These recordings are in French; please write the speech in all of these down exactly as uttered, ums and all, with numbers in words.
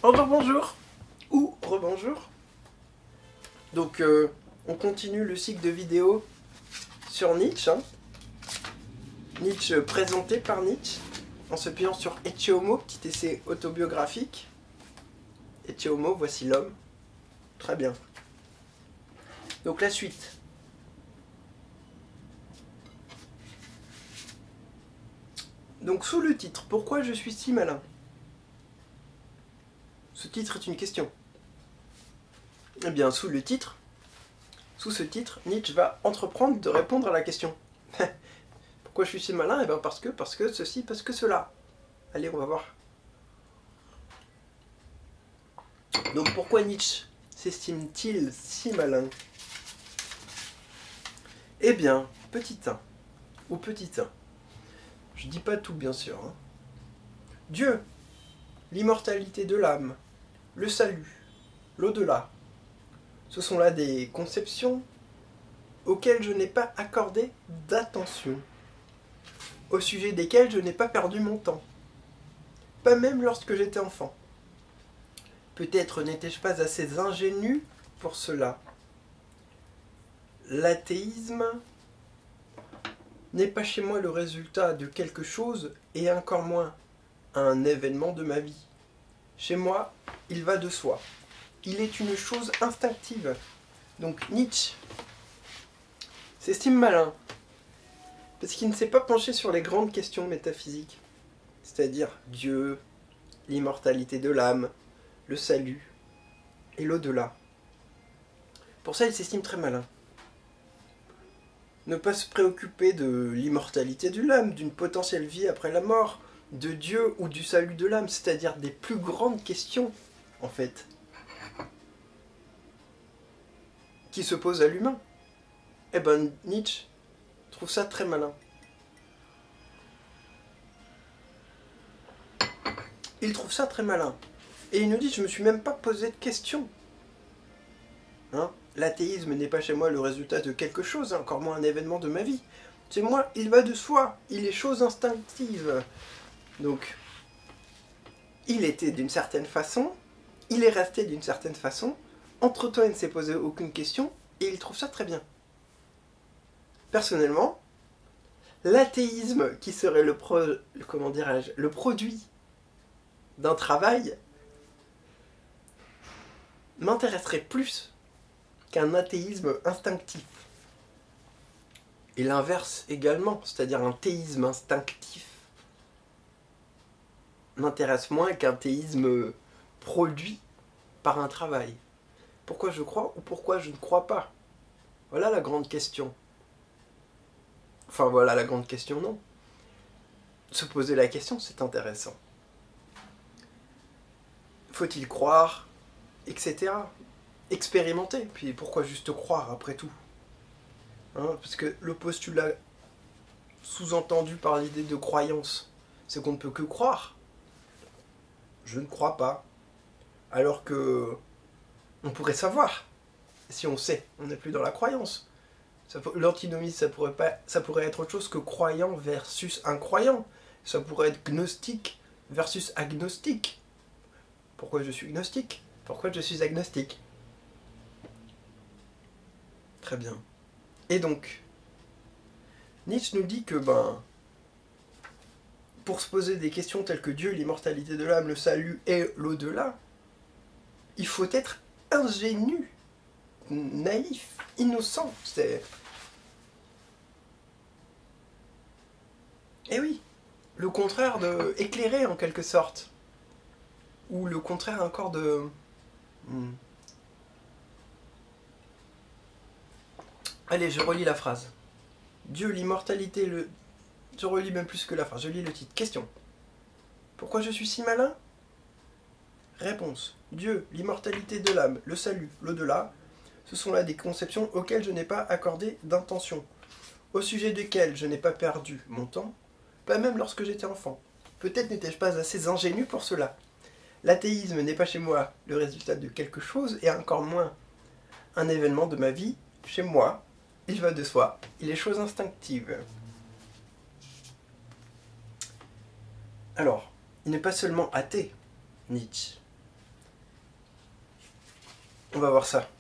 Bonjour, bonjour, ou rebonjour. Donc, euh, on continue le cycle de vidéos sur Nietzsche. Hein. Nietzsche présenté par Nietzsche, en se pliant sur Ecce Homo, petit essai autobiographique. Ecce Homo, voici l'homme. Très bien. Donc, la suite. Donc, sous le titre, pourquoi je suis si malin? Ce titre est une question. Eh bien, sous le titre, sous ce titre, Nietzsche va entreprendre de répondre à la question. Pourquoi je suis si malin? Eh bien, parce que, parce que ceci, parce que cela. Allez, on va voir. Donc, pourquoi Nietzsche s'estime-t-il si malin? Eh bien, petit un, ou petit un. Je dis pas tout, bien sûr. Hein. Dieu, l'immortalité de l'âme, le salut, l'au-delà. Ce sont là des conceptions auxquelles je n'ai pas accordé d'attention, au sujet desquelles je n'ai pas perdu mon temps, pas même lorsque j'étais enfant. Peut-être n'étais-je pas assez ingénu pour cela. L'athéisme n'est pas chez moi le résultat de quelque chose et encore moins un événement de ma vie. Chez moi, il va de soi. Il est une chose instinctive. Donc Nietzsche s'estime malin, parce qu'il ne s'est pas penché sur les grandes questions métaphysiques, c'est-à-dire Dieu, l'immortalité de l'âme, le salut et l'au-delà. Pour ça, il s'estime très malin. Ne pas se préoccuper de l'immortalité de l'âme, d'une potentielle vie après la mort, de Dieu ou du salut de l'âme, c'est-à-dire des plus grandes questions, en fait, qui se posent à l'humain. Eh ben, Nietzsche trouve ça très malin. Il trouve ça très malin. Et il nous dit, je me suis même pas posé de questions. Hein? L'athéisme n'est pas chez moi le résultat de quelque chose, encore moins un événement de ma vie. Chez moi, il va de soi, il est chose instinctive. Donc, il était d'une certaine façon, il est resté d'une certaine façon, entre-temps il ne s'est posé aucune question, et il trouve ça très bien. Personnellement, l'athéisme qui serait le, pro, comment dirais-je, le produit d'un travail m'intéresserait plus qu'un athéisme instinctif. Et l'inverse également, c'est-à-dire un théisme instinctif, m'intéresse moins qu'un théisme produit par un travail. Pourquoi je crois ou pourquoi je ne crois pas? Voilà la grande question. Enfin voilà la grande question, non. Se poser la question, c'est intéressant. Faut-il croire, et cetera. Expérimenter, puis pourquoi juste croire après tout, hein, parce que le postulat sous-entendu par l'idée de croyance, c'est qu'on ne peut que croire. Je ne crois pas. Alors que on pourrait savoir. Si on sait, on n'est plus dans la croyance. L'antinomie, ça pourrait pas, ça pourrait être autre chose que croyant versus incroyant. Ça pourrait être gnostique versus agnostique. Pourquoi je suis gnostique? Pourquoi je suis agnostique? Très bien. Et donc, Nietzsche nous dit que, ben, pour se poser des questions telles que Dieu, l'immortalité de l'âme, le salut et l'au-delà, il faut être ingénu, naïf, innocent. C'est... Eh oui, le contraire de éclairé en quelque sorte. Ou le contraire encore de... Hmm. Allez, je relis la phrase. Dieu, l'immortalité, le... Je relis même plus que la phrase, je lis le titre. Question. Pourquoi je suis si malin? Réponse. Dieu, l'immortalité de l'âme, le salut, l'au-delà, ce sont là des conceptions auxquelles je n'ai pas accordé d'intention, au sujet desquelles je n'ai pas perdu mon temps, pas même lorsque j'étais enfant. Peut-être n'étais-je pas assez ingénu pour cela. L'athéisme n'est pas chez moi le résultat de quelque chose, et encore moins un événement de ma vie. Chez moi, il va de soi, il est chose instinctive. Alors, il n'est pas seulement athée, Nietzsche. On va voir ça.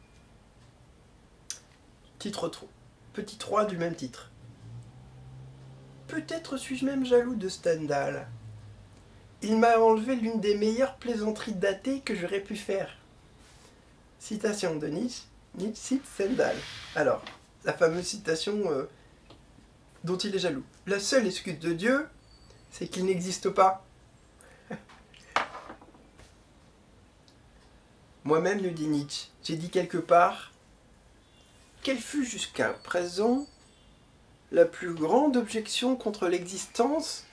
Titre trois. Petit trois du même titre. Peut-être suis-je même jaloux de Stendhal. Il m'a enlevé l'une des meilleures plaisanteries datées que j'aurais pu faire. Citation de Nietzsche. Nietzsche cite Stendhal. Alors, la fameuse citation euh, dont il est jaloux. La seule excuse de Dieu, c'est qu'il n'existe pas. Moi-même, nous dit Nietzsche, j'ai dit quelque part, quelle fut jusqu'à présent la plus grande objection contre l'existence?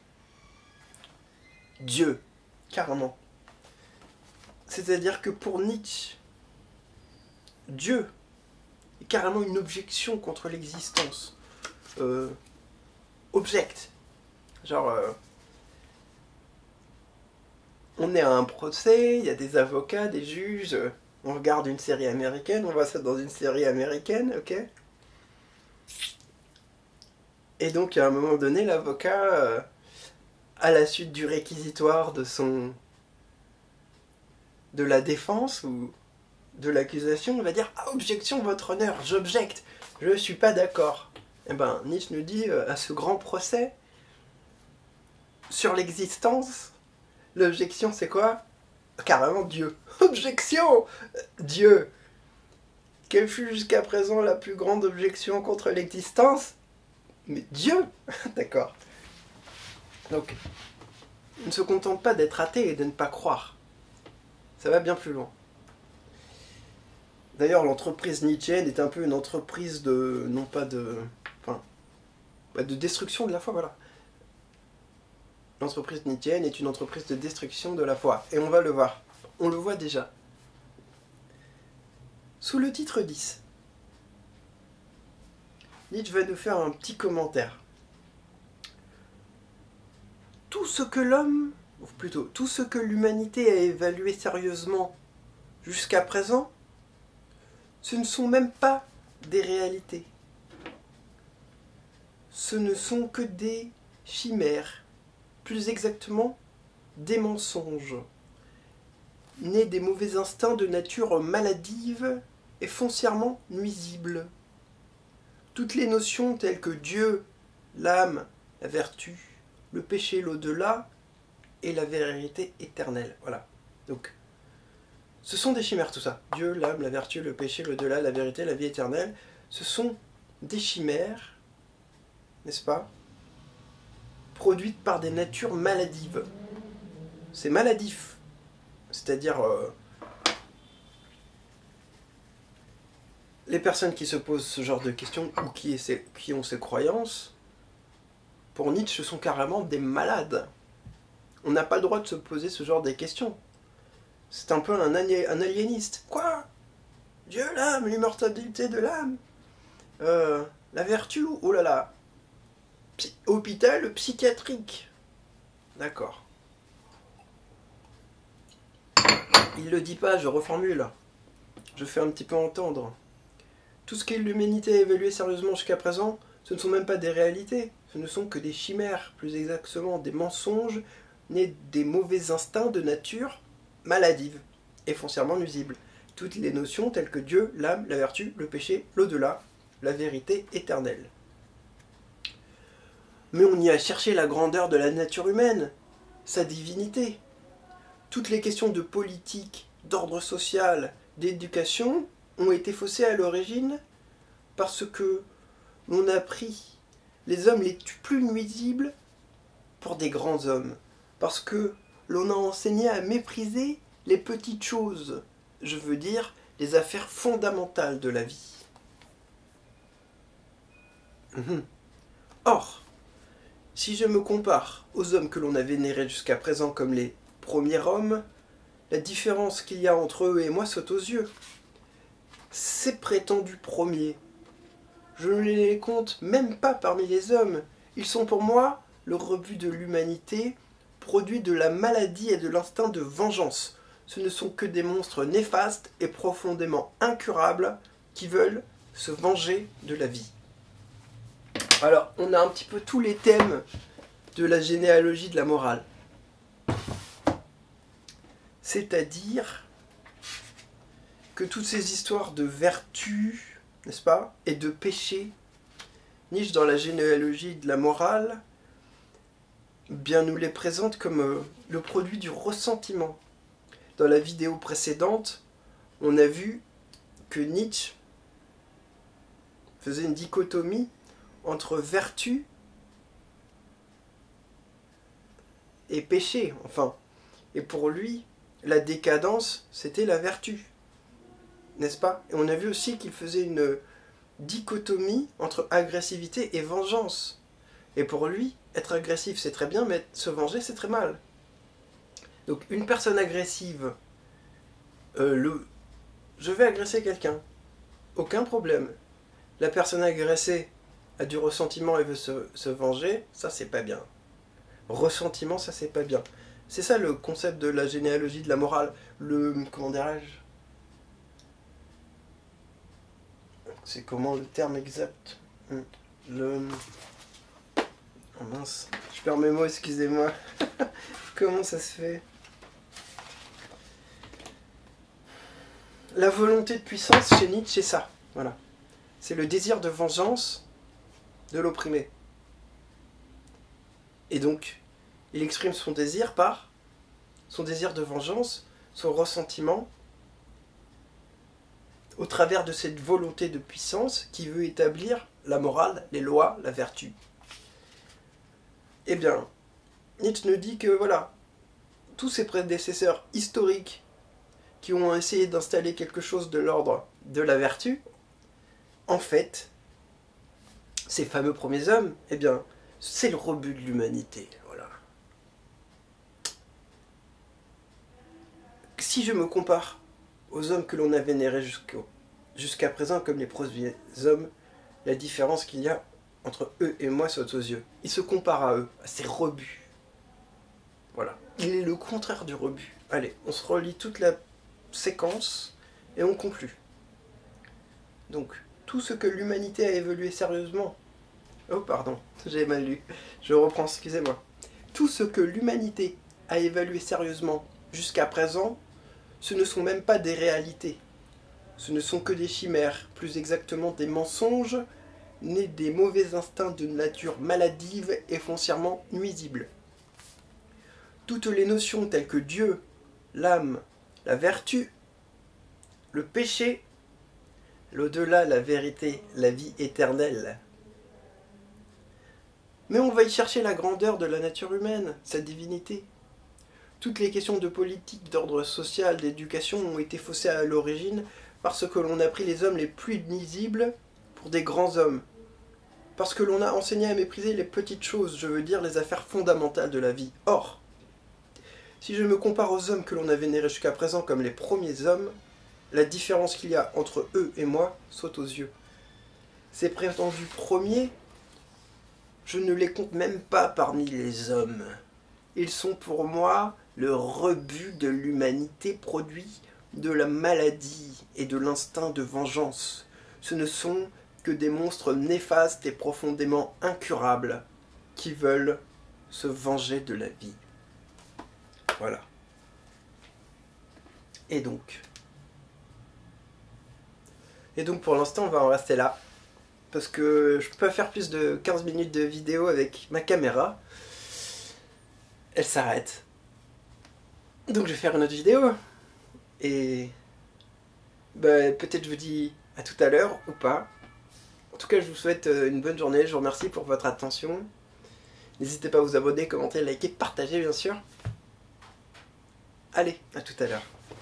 Dieu, carrément. C'est-à-dire que pour Nietzsche, Dieu est carrément une objection contre l'existence. Euh, object. Genre, euh, on est à un procès, il y a des avocats, des juges, euh, on regarde une série américaine, on voit ça dans une série américaine, ok? Et donc, à un moment donné, l'avocat, euh, à la suite du réquisitoire de son... de la défense ou de l'accusation, il va dire « Ah, objection, votre honneur, j'objecte, je ne suis pas d'accord. » Eh ben, Nietzsche nous dit, euh, à ce grand procès, sur l'existence, l'objection c'est quoi? Carrément Dieu. Objection! Dieu. Quelle fut jusqu'à présent la plus grande objection contre l'existence? Mais Dieu. D'accord. Donc, il ne se contente pas d'être athée et de ne pas croire. Ça va bien plus loin. D'ailleurs, l'entreprise nietzschéenne est un peu une entreprise de... non pas de... enfin... de destruction de la foi, voilà. L'entreprise nietzschéenne est une entreprise de destruction de la foi. Et on va le voir. On le voit déjà. Sous le titre dix, Nietzsche va nous faire un petit commentaire. Tout ce que l'homme, ou plutôt tout ce que l'humanité a évalué sérieusement jusqu'à présent, ce ne sont même pas des réalités. Ce ne sont que des chimères, plus exactement des mensonges, nés des mauvais instincts de nature maladive et foncièrement nuisible. Toutes les notions telles que Dieu, l'âme, la vertu, le péché, l'au-delà et la vérité éternelle. Voilà. Donc, ce sont des chimères tout ça. Dieu, l'âme, la vertu, le péché, l'au-delà, la vérité, la vie éternelle. Ce sont des chimères, n'est-ce pas, produites par des natures maladives. C'est maladif. C'est-à-dire... Euh, les personnes qui se posent ce genre de questions, ou qui, qui ont ces croyances, pour Nietzsche, ce sont carrément des malades. On n'a pas le droit de se poser ce genre de questions. C'est un peu un, un aliéniste. Quoi? Dieu, l'âme, l'immortalité de l'âme, euh, la vertu, oh là là. Psy hôpital psychiatrique. D'accord. Il le dit pas, je reformule. Je fais un petit peu entendre. Tout ce que l'humanité a évalué sérieusement jusqu'à présent, ce ne sont même pas des réalités, ce ne sont que des chimères, plus exactement des mensonges, nés des mauvais instincts de nature maladive et foncièrement nuisible. Toutes les notions telles que Dieu, l'âme, la vertu, le péché, l'au-delà, la vérité éternelle. Mais on y a cherché la grandeur de la nature humaine, sa divinité. Toutes les questions de politique, d'ordre social, d'éducation ont été faussées à l'origine parce que l'on a pris les hommes les plus nuisibles pour des grands hommes. Parce que l'on a enseigné à mépriser les petites choses, je veux dire les affaires fondamentales de la vie. Mmh. Or, si je me compare aux hommes que l'on a vénérés jusqu'à présent comme les premiers hommes, la différence qu'il y a entre eux et moi saute aux yeux. Ces prétendus premiers, je ne les compte même pas parmi les hommes. Ils sont pour moi le rebut de l'humanité, produit de la maladie et de l'instinct de vengeance. Ce ne sont que des monstres néfastes et profondément incurables qui veulent se venger de la vie. Alors, on a un petit peu tous les thèmes de la généalogie de la morale. C'est-à-dire que toutes ces histoires de vertu, n'est-ce pas, et de péché, Nietzsche, dans la généalogie de la morale, bien nous les présente comme euh, le produit du ressentiment. Dans la vidéo précédente, on a vu que Nietzsche faisait une dichotomie entre vertu et péché, enfin. Et pour lui, la décadence, c'était la vertu, n'est-ce pas? Et on a vu aussi qu'il faisait une dichotomie entre agressivité et vengeance. Et pour lui, être agressif, c'est très bien, mais se venger, c'est très mal. Donc une personne agressive, euh, le... je vais agresser quelqu'un, aucun problème. La personne agressée a du ressentiment et veut se, se venger, ça c'est pas bien. Ressentiment, ça c'est pas bien. C'est ça le concept de la généalogie de la morale. Le... comment dirais-je? C'est comment le terme exact? Le... oh mince, je perds mes mots, excusez-moi. Comment ça se fait? La volonté de puissance chez Nietzsche, c'est ça. Voilà. C'est le désir de vengeance de l'opprimé. Et donc, il exprime son désir par son désir de vengeance, son ressentiment, au travers de cette volonté de puissance qui veut établir la morale, les lois, la vertu. Eh bien, Nietzsche nous dit que voilà, tous ses prédécesseurs historiques qui ont essayé d'installer quelque chose de l'ordre de la vertu, en fait, ces fameux premiers hommes, eh bien, c'est le rebut de l'humanité. Voilà. Si je me compare aux hommes que l'on a vénérés jusqu'à présent comme les premiers hommes, la différence qu'il y a entre eux et moi saute aux yeux. Il se compare à eux, à ces rebuts. Voilà. Il est le contraire du rebut. Allez, on se relit toute la séquence et on conclut. Donc, tout ce que l'humanité a évolué sérieusement... Oh, pardon, j'ai mal lu. Je reprends, excusez-moi. Tout ce que l'humanité a évalué sérieusement jusqu'à présent, ce ne sont même pas des réalités. Ce ne sont que des chimères, plus exactement des mensonges, nés des mauvais instincts de nature maladive et foncièrement nuisible. Toutes les notions telles que Dieu, l'âme, la vertu, le péché, l'au-delà, la vérité, la vie éternelle. Mais on va y chercher la grandeur de la nature humaine, sa divinité. Toutes les questions de politique, d'ordre social, d'éducation ont été faussées à l'origine parce que l'on a pris les hommes les plus nuisibles pour des grands hommes. Parce que l'on a enseigné à mépriser les petites choses, je veux dire les affaires fondamentales de la vie. Or, si je me compare aux hommes que l'on a vénérés jusqu'à présent comme les premiers hommes, la différence qu'il y a entre eux et moi saute aux yeux. Ces prétendus premiers, je ne les compte même pas parmi les hommes. Ils sont pour moi le rebut de l'humanité produit de la maladie et de l'instinct de vengeance. Ce ne sont que des monstres néfastes et profondément incurables qui veulent se venger de la vie. Voilà. Et donc Et donc pour l'instant on va en rester là. Parce que je peux pas faire plus de quinze minutes de vidéo avec ma caméra. Elle s'arrête. Donc je vais faire une autre vidéo. Et bah, peut-être je vous dis à tout à l'heure ou pas. En tout cas je vous souhaite une bonne journée. Je vous remercie pour votre attention. N'hésitez pas à vous abonner, commenter, liker, partager bien sûr. Allez, à tout à l'heure.